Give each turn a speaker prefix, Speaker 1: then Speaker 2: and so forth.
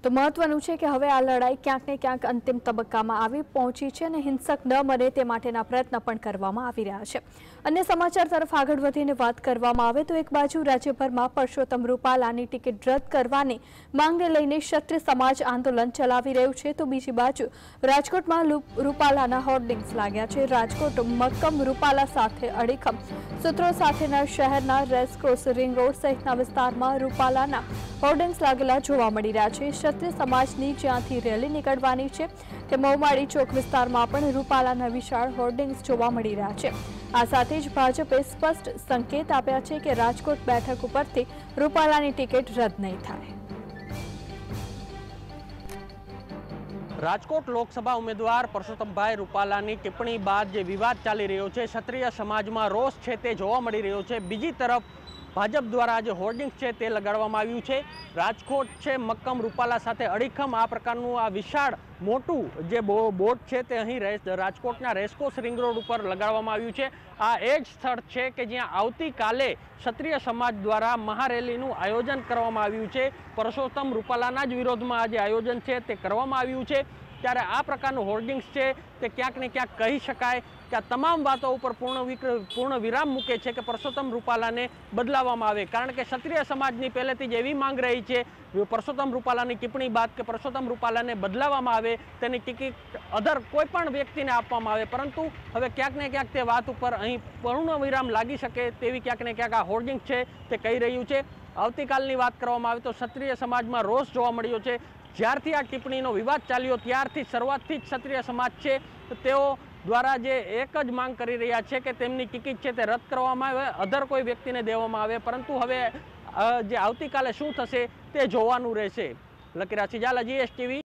Speaker 1: તો મહત્વનું છે કે હવે આ લડાઈ ક્યાંક ને ક્યાંક અંતિમ તબક્કામાં આવી પહોંચી છે અને હિંસક ન બને તે માટેના પ્રયત્ન પણ કરવામાં આવી રહ્યા છે। અન્ય સમાચાર તરફ આગળ વધીને વાત કરવામાં આવે તો એક બાજુ રાજ્યભરમાં પરસોત્તમ રૂપાલાની ટિકિટ રદ કરવાની માંગને લઈને ક્ષત્રિય સમાજ આંદોલન ચલાવી રહ્યું છે, તો બીજી બાજુ રાજકોટમાં રૂપાલાના હોર્ડિંગ્સ લાગ્યા છે। રાજકોટ મક્કમ રૂપાલા સાથે અડીખમ સૂત્રો સાથેના શહેરના રેસક્રોસ રિંગ રોડ સહિતના વિસ્તારમાં રૂપાલાના હોર્ડિંગ્સ લાગેલા જોવા મળી રહ્યા છે। ક્ષત્રિય સમાજની જ્યાંથી રેલી નીકળવાની છે તે મૌમાળી ચોક વિસ્તારમાં પણ રૂપાલાના વિશાળ હોર્ડિંગ્સ જોવા મળી રહ્યા છે। આ સાથે જ ભાજપે સ્પષ્ટ સંકેત આપ્યા છે કે રાજકોટ બેઠક ઉપરથી રૂપાલાની ટિકિટ રદ નહીં થાય।
Speaker 2: રાજકોટ લોકસભા ઉમેદવાર પરસોત્તમભાઈ રૂપાલાની ટિપ્પણી બાદ જે વિવાદ ચાલી રહ્યો છે, ક્ષત્રિય સમાજમાં રોષ છે તે જોવા મળી રહ્યો છે। બીજી તરફ ભાજપ દ્વારા જે હોર્ડિંગ્સ છે તે લગાડવામાં આવ્યું છે। રાજકોટ છે મક્કમ રૂપાલા સાથે અડીખમ આ પ્રકારનું આ વિશાળ મોટું જે બોર્ડ છે તે અહીં રાજકોટના રેસકોર્સ રિંગ રોડ ઉપર લગાડવામાં આવ્યું છે। આ એ જ સ્થળ છે કે જ્યાં આવતીકાલે ક્ષત્રિય સમાજ દ્વારા મહારેલીનું આયોજન કરવામાં આવ્યું છે। પરસોત્તમ રૂપાલાના જ વિરોધમાં આ જે આયોજન છે તે કરવામાં આવ્યું છે। ત્યારે આ પ્રકારનું હોર્ડિંગ્સ છે તે ક્યાંક ને ક્યાંક કહી શકાય કે આ તમામ વાતો ઉપર પૂર્ણ વિરામ મૂકે છે કે પરસોત્તમ રૂપાલાને બદલાવવામાં આવે, કારણ કે ક્ષત્રિય સમાજની પહેલેથી જ એવી માંગ રહી છે પરસોત્તમ રૂપાલાની ટિપ્પણી બાદ કે પરસોત્તમ રૂપાલાને બદલાવવામાં આવે, તેની ટિકિટ અધર કોઈ પણ વ્યક્તિને આપવામાં આવે, પરંતુ હવે ક્યાંક ને ક્યાંક તે વાત ઉપર અહીં પૂર્ણ વિરામ લાગી શકે તેવી ક્યાંક ને ક્યાંક આ હોર્ડિંગ છે તે કહી રહ્યું છે। આવતીકાલની વાત કરવામાં આવે તો ક્ષત્રિય સમાજમાં રોષ જોવા મળ્યો છે। જ્યારથી આ ટિપ્પણીનો વિવાદ ચાલ્યો ત્યારથી શરૂઆતથી જ ક્ષત્રિય સમાજ છે તેઓ દ્વારા જે એક જ માંગ કરી રહ્યા છે કે તેમની ટિકિટ છે તે રદ કરવામાં આવે, અધર કોઈ વ્યક્તિને દેવામાં આવે, પરંતુ હવે જે આવતીકાલે શું થશે તે જોવાનું રહેશે। લકીરાજ સિજાલા, GSTV।